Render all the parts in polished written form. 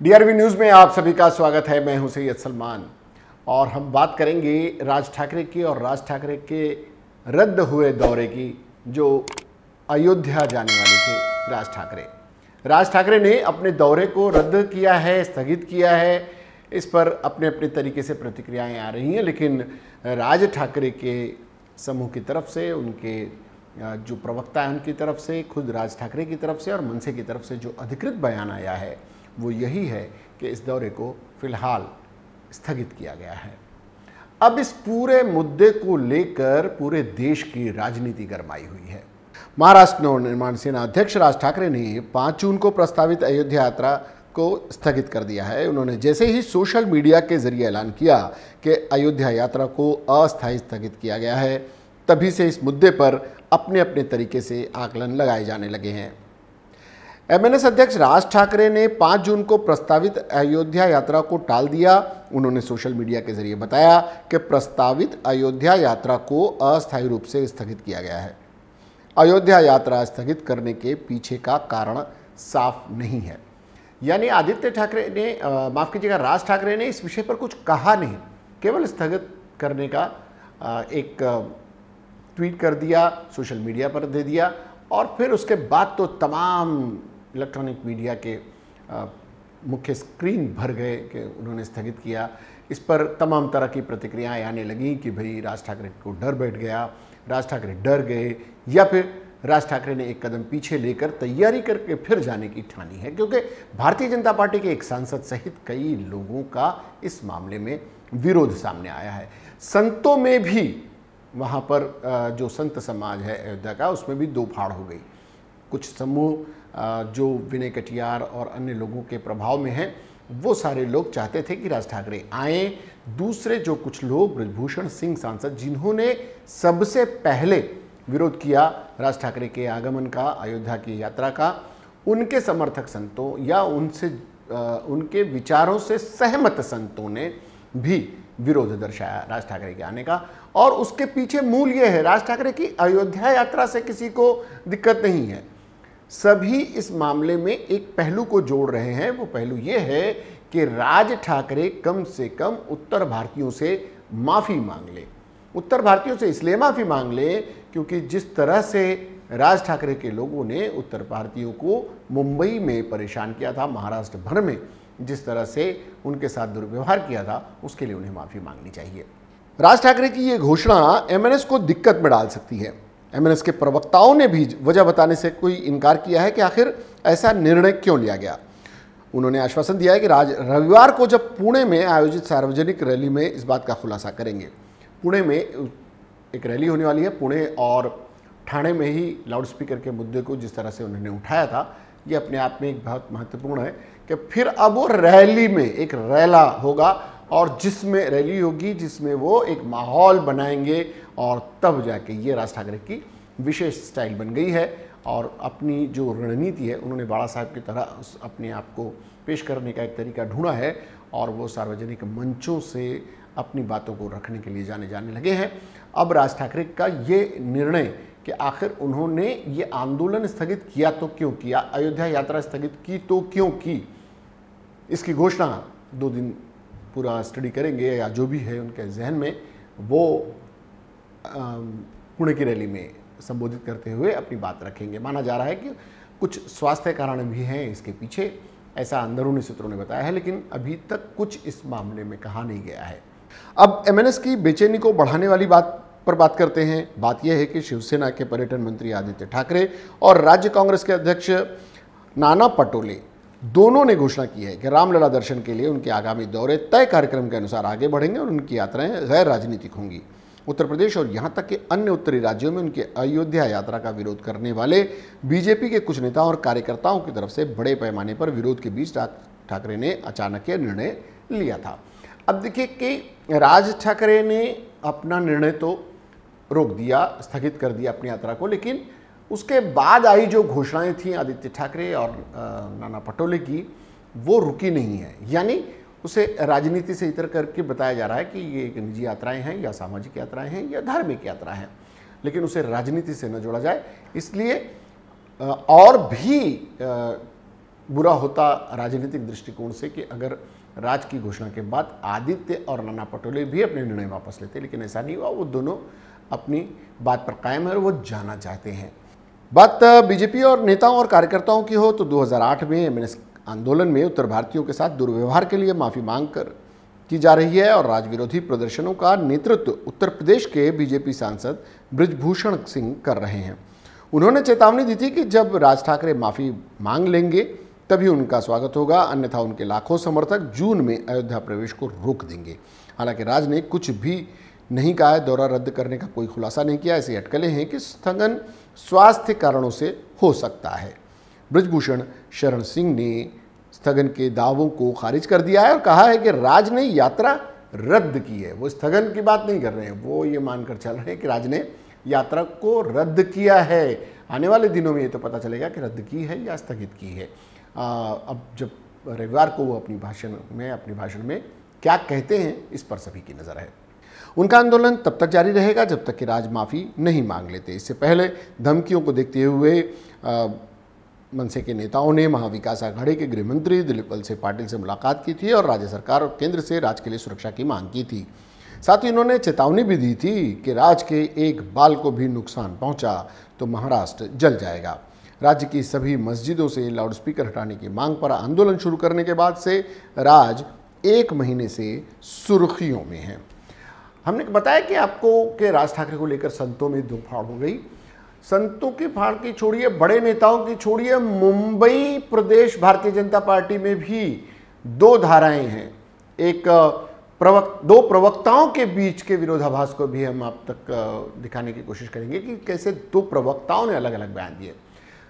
DRB news में आप सभी का स्वागत है। मैं हूं सैयद सलमान और हम बात करेंगे राज ठाकरे की और राज ठाकरे के रद्द हुए दौरे की। जो अयोध्या जाने वाले थे राज ठाकरे ने अपने दौरे को रद्द किया है, स्थगित किया है। इस पर अपने अपने तरीके से प्रतिक्रियाएं आ रही हैं, लेकिन राज ठाकरे के समूह की तरफ से, उनके जो प्रवक्ता हैं उनकी तरफ से, खुद राज ठाकरे की तरफ से और मनसे की तरफ से जो अधिकृत बयान आया है वो यही है कि इस दौरे को फिलहाल स्थगित किया गया है। अब इस पूरे मुद्दे को लेकर पूरे देश की राजनीति गरमाई हुई है। महाराष्ट्र नवनिर्माण सेना अध्यक्ष राज ठाकरे ने 5 जून को प्रस्तावित अयोध्या यात्रा को स्थगित कर दिया है। उन्होंने जैसे ही सोशल मीडिया के जरिए ऐलान किया कि अयोध्या यात्रा को अस्थायी स्थगित किया गया है, तभी से इस मुद्दे पर अपने अपने तरीके से आकलन लगाए जाने लगे हैं। एमएनएस अध्यक्ष राज ठाकरे ने 5 जून को प्रस्तावित अयोध्या यात्रा को टाल दिया। उन्होंने सोशल मीडिया के जरिए बताया कि प्रस्तावित अयोध्या यात्रा को अस्थायी रूप से स्थगित किया गया है। अयोध्या यात्रा स्थगित करने के पीछे का कारण साफ नहीं है। यानी आदित्य ठाकरे ने माफ़ कीजिएगा, राज ठाकरे ने इस विषय पर कुछ कहा नहीं, केवल स्थगित करने का एक ट्वीट कर दिया, सोशल मीडिया पर दे दिया और फिर उसके बाद तो तमाम इलेक्ट्रॉनिक मीडिया के मुख्य स्क्रीन भर गए कि उन्होंने स्थगित किया। इस पर तमाम तरह की प्रतिक्रियाएं आने लगी कि भाई राज ठाकरे को डर बैठ गया, राज ठाकरे डर गए, या फिर राज ठाकरे ने एक कदम पीछे लेकर तैयारी करके फिर जाने की ठानी है। क्योंकि भारतीय जनता पार्टी के एक सांसद सहित कई लोगों का इस मामले में विरोध सामने आया है। संतों में भी वहाँ पर जो संत समाज है अयोध्या का, उसमें भी दो फाड़ हो गई। कुछ समूह जो विनय कटियार और अन्य लोगों के प्रभाव में हैं, वो सारे लोग चाहते थे कि राज ठाकरे आएँ। दूसरे जो कुछ लोग, ब्रजभूषण सिंह सांसद, जिन्होंने सबसे पहले विरोध किया राज ठाकरे के आगमन का, अयोध्या की यात्रा का, उनके समर्थक संतों या उनके विचारों से सहमत संतों ने भी विरोध दर्शाया राज ठाकरे के आने का। और उसके पीछे मूल ये है, राज ठाकरे की अयोध्या यात्रा से किसी को दिक्कत नहीं है। सभी इस मामले में एक पहलू को जोड़ रहे हैं। वो पहलू ये है कि राज ठाकरे कम से कम उत्तर भारतीयों से माफ़ी मांग ले। उत्तर भारतीयों से इसलिए माफ़ी मांग ले क्योंकि जिस तरह से राज ठाकरे के लोगों ने उत्तर भारतीयों को मुंबई में परेशान किया था, महाराष्ट्र भर में जिस तरह से उनके साथ दुर्व्यवहार किया था, उसके लिए उन्हें माफ़ी मांगनी चाहिए। राज ठाकरे की ये घोषणा एमएनएस को दिक्कत में डाल सकती है। एमएनएस के प्रवक्ताओं ने भी वजह बताने से कोई इनकार किया है कि आखिर ऐसा निर्णय क्यों लिया गया। उन्होंने आश्वासन दिया है कि रविवार को जब पुणे में आयोजित सार्वजनिक रैली में इस बात का खुलासा करेंगे। पुणे में एक रैली होने वाली है। पुणे और ठाणे में ही लाउडस्पीकर के मुद्दे को जिस तरह से उन्होंने उठाया था, ये अपने आप में एक बहुत महत्वपूर्ण है कि फिर अब वो रैली में एक रैला होगा और जिसमें रैली होगी, जिसमें वो एक माहौल बनाएंगे और तब जाके ये राज ठाकरे की विशेष स्टाइल बन गई है। और अपनी जो रणनीति है, उन्होंने बाड़ा साहब की तरह अपने आप को पेश करने का एक तरीका ढूंढा है और वो सार्वजनिक मंचों से अपनी बातों को रखने के लिए जाने लगे हैं। अब राज ठाकरे का ये निर्णय कि आखिर उन्होंने ये आंदोलन स्थगित किया तो क्यों किया, अयोध्या यात्रा स्थगित की तो क्यों की, इसकी घोषणा 2 दिन पूरा स्टडी करेंगे या जो भी है उनके जहन में, वो पुणे की रैली में संबोधित करते हुए अपनी बात रखेंगे। माना जा रहा है कि कुछ स्वास्थ्य कारण भी हैं इसके पीछे, ऐसा अंदरूनी सूत्रों ने बताया है, लेकिन अभी तक कुछ इस मामले में कहा नहीं गया है। अब एमएनएस की बेचैनी को बढ़ाने वाली बात पर बात करते हैं। बात यह है कि शिवसेना के पर्यटन मंत्री आदित्य ठाकरे और राज्य कांग्रेस के अध्यक्ष नाना पटोले दोनों ने घोषणा की है कि रामलला दर्शन के लिए उनके आगामी दौरे तय कार्यक्रम के अनुसार आगे बढ़ेंगे और उनकी यात्राएं गैर राजनीतिक होंगी। उत्तर प्रदेश और यहां तक कि अन्य उत्तरी राज्यों में उनके अयोध्या यात्रा का विरोध करने वाले बीजेपी के कुछ नेताओं और कार्यकर्ताओं की तरफ से बड़े पैमाने पर विरोध के बीच ठाकरे ने अचानक यह निर्णय लिया था। अब देखिए कि राज ठाकरे ने अपना निर्णय तो रोक दिया, स्थगित कर दिया अपनी यात्रा को, लेकिन उसके बाद आई जो घोषणाएं थी आदित्य ठाकरे और नाना पटोले की, वो रुकी नहीं है। यानी उसे राजनीति से इतर करके बताया जा रहा है कि ये एक निजी यात्राएं हैं या सामाजिक यात्राएं हैं या धार्मिक यात्रा हैं, लेकिन उसे राजनीति से न जोड़ा जाए। इसलिए और भी बुरा होता राजनीतिक दृष्टिकोण से कि अगर राज की घोषणा के बाद आदित्य और नाना पटोले भी अपने निर्णय वापस लेते, लेकिन ऐसा नहीं हुआ। वो दोनों अपनी बात पर कायम है और वो जाना चाहते हैं। बात बीजेपी और नेताओं और कार्यकर्ताओं की हो तो 2008 में एमएनएस आंदोलन में उत्तर भारतीयों के साथ दुर्व्यवहार के लिए माफ़ी मांग कर की जा रही है और राज विरोधी प्रदर्शनों का नेतृत्व उत्तर प्रदेश के बीजेपी सांसद बृजभूषण सिंह कर रहे हैं। उन्होंने चेतावनी दी थी कि जब राज ठाकरे माफ़ी मांग लेंगे तभी उनका स्वागत होगा, अन्यथा उनके लाखों समर्थक जून में अयोध्या प्रवेश को रोक देंगे। हालांकि राज ने कुछ भी नहीं कहा है, दौरा रद्द करने का कोई खुलासा नहीं किया। ऐसी अटकलें हैं कि स्थगन स्वास्थ्य कारणों से हो सकता है। बृजभूषण शरण सिंह ने स्थगन के दावों को खारिज कर दिया है और कहा है कि राज ने यात्रा रद्द की है। वो स्थगन की बात नहीं कर रहे हैं, वो ये मानकर चल रहे हैं कि राज ने यात्रा को रद्द किया है। आने वाले दिनों में ये तो पता चलेगा कि रद्द की है या स्थगित की है। अब जब रविवार को वो अपने भाषण में क्या कहते हैं, इस पर सभी की नज़र है। उनका आंदोलन तब तक जारी रहेगा जब तक कि राज माफ़ी नहीं मांग लेते। इससे पहले धमकियों को देखते हुए मनसे के नेताओं ने महाविकास आघाड़ी के गृह मंत्री दिलीप वलसे पाटिल से मुलाकात की थी और राज्य सरकार और केंद्र से राज के लिए सुरक्षा की मांग की थी। साथ ही उन्होंने चेतावनी भी दी थी कि राज के एक बाल को भी नुकसान पहुंचा तो महाराष्ट्र जल जाएगा। राज्य की सभी मस्जिदों से लाउडस्पीकर हटाने की मांग पर आंदोलन शुरू करने के बाद से राज 1 महीने से सुर्खियों में है। हमने बताया कि आपको कि राज ठाकरे को लेकर संतों में दो फाड़ हो गई। संतों की फाड़ की छोड़िए, बड़े नेताओं की छोड़िए, मुंबई प्रदेश भारतीय जनता पार्टी में भी 2 धाराएं हैं। एक दो प्रवक्ताओं के बीच के विरोधाभास को भी हम आप तक दिखाने की कोशिश करेंगे कि कैसे 2 प्रवक्ताओं ने अलग अलग बयान दिए।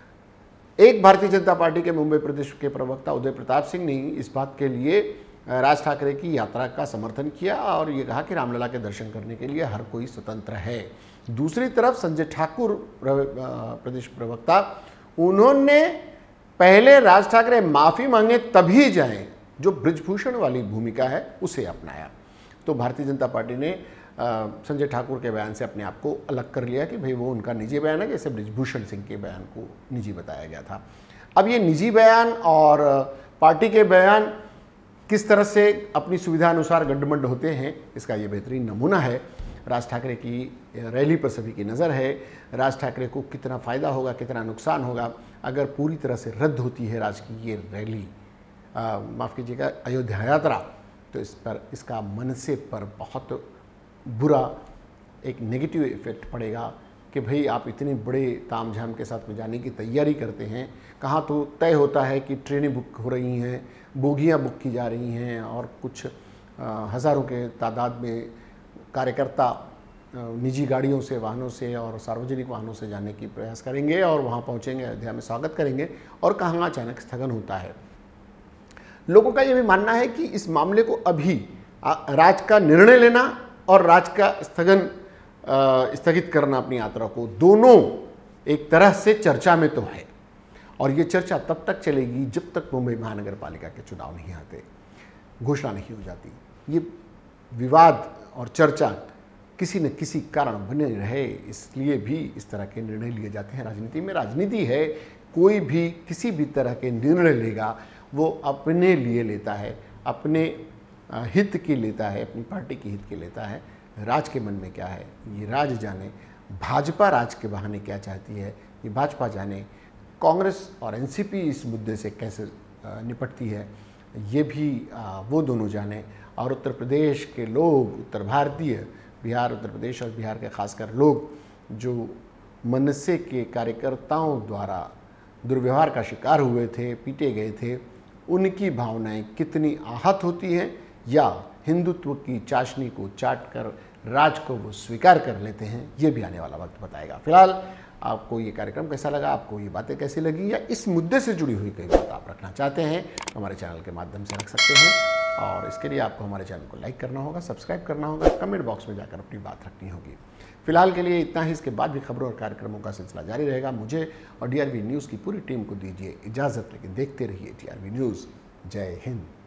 एक भारतीय जनता पार्टी के मुंबई प्रदेश के प्रवक्ता उदय प्रताप सिंह ने इस बात के लिए राज ठाकरे की यात्रा का समर्थन किया और ये कहा कि रामलला के दर्शन करने के लिए हर कोई स्वतंत्र है। दूसरी तरफ संजय ठाकुर प्रदेश प्रवक्ता, उन्होंने पहले राज ठाकरे माफ़ी मांगे तभी जाएं, जो बृजभूषण वाली भूमिका है उसे अपनाया। तो भारतीय जनता पार्टी ने संजय ठाकुर के बयान से अपने आप को अलग कर लिया कि भाई वो उनका निजी बयान है, जैसे बृजभूषण सिंह के बयान को निजी बताया गया था। अब ये निजी बयान और पार्टी के बयान किस तरह से अपनी सुविधा अनुसार गड्ढमड्ढ होते हैं, इसका ये बेहतरीन नमूना है। राज ठाकरे की रैली पर सभी की नज़र है। राज ठाकरे को कितना फ़ायदा होगा, कितना नुकसान होगा अगर पूरी तरह से रद्द होती है राज की ये रैली, माफ़ कीजिएगा, अयोध्या यात्रा, तो इसका मनसे पर बहुत बुरा एक नेगेटिव इफेक्ट पड़ेगा कि भाई आप इतने बड़े तामझाम के साथ में जाने की तैयारी करते हैं। कहाँ तो तय होता है कि ट्रेनें बुक हो रही हैं, बोगियाँ बुक की जा रही हैं और कुछ हज़ारों के तादाद में कार्यकर्ता निजी गाड़ियों से, वाहनों से और सार्वजनिक वाहनों से जाने की प्रयास करेंगे और वहाँ पहुँचेंगे, अयोध्या में स्वागत करेंगे, और कहाँ अचानक स्थगन होता है। लोगों का ये भी मानना है कि इस मामले को अभी राज का निर्णय लेना और राज का स्थगित करना अपनी यात्रा को, दोनों एक तरह से चर्चा में तो है और ये चर्चा तब तक चलेगी जब तक मुंबई महानगर पालिका के चुनाव नहीं आते, घोषणा नहीं हो जाती। ये विवाद और चर्चा किसी न किसी कारण बने रहे, इसलिए भी इस तरह के निर्णय लिए जाते हैं। राजनीति में राजनीति है, कोई भी किसी भी तरह के निर्णय लेगा वो अपने लिए लेता है, अपने हित की लेता है, अपनी पार्टी के हित की लेता है। राज के मन में क्या है ये राज जाने, भाजपा राज के बहाने क्या चाहती है ये भाजपा जाने, कांग्रेस और एनसीपी इस मुद्दे से कैसे निपटती है ये भी वो दोनों जाने, और उत्तर प्रदेश के लोग, उत्तर भारतीय, बिहार, उत्तर प्रदेश और बिहार के खासकर लोग जो मनसे के कार्यकर्ताओं द्वारा दुर्व्यवहार का शिकार हुए थे, पीटे गए थे, उनकी भावनाएं कितनी आहत होती हैं या हिंदुत्व की चाशनी को चाट कर राज को वो स्वीकार कर लेते हैं, ये भी आने वाला वक्त बताएगा। फिलहाल आपको ये कार्यक्रम कैसा लगा, आपको ये बातें कैसी लगी, या इस मुद्दे से जुड़ी हुई कोई बात आप रखना चाहते हैं हमारे चैनल के माध्यम से रख सकते हैं, और इसके लिए आपको हमारे चैनल को लाइक करना होगा, सब्सक्राइब करना होगा, कमेंट बॉक्स में जाकर अपनी बात रखनी होगी। फिलहाल के लिए इतना ही, इसके बाद भी खबरों और कार्यक्रमों का सिलसिला जारी रहेगा। मुझे और DRV न्यूज़ की पूरी टीम को दीजिए इजाज़त, लेकिन देखते रहिए DRV न्यूज़। जय हिंद।